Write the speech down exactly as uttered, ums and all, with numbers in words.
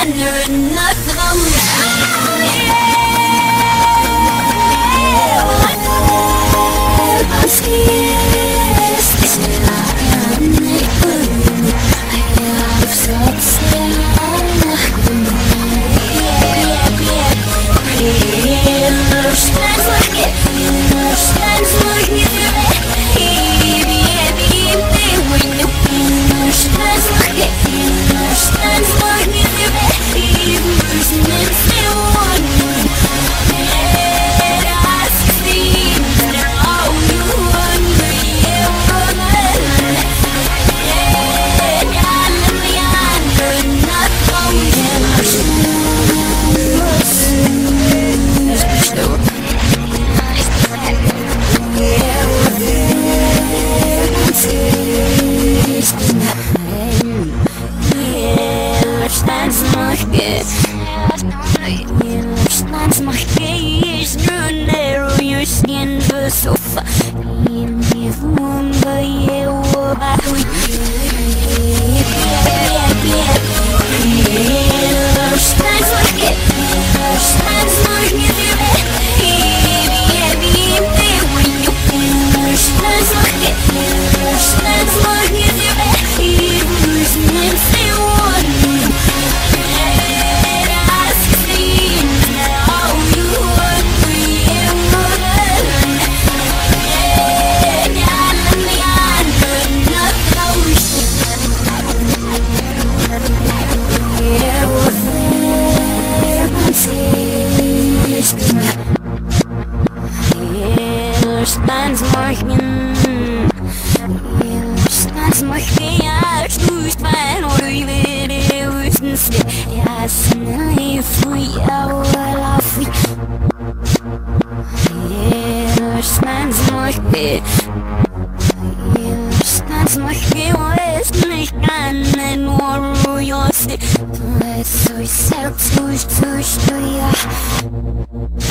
Sofa in the room, but you were back with Stands morgen Stands morgen Ja, stuurt mijn oorleden Wustens Ja, snel Fui, ja, la fui Stands morgen Stands morgen West nicht an Nur Josti Du weißt, so ich selbst, du ich, du ich, du ja